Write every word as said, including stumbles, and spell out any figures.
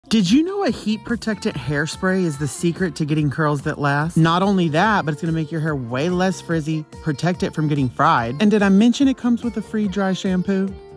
Did you know a heat protectant hairspray is the secret to getting curls that last? Not only that, but it's going to make your hair way less frizzy, protect it from getting fried. And did I mention it comes with a free dry shampoo?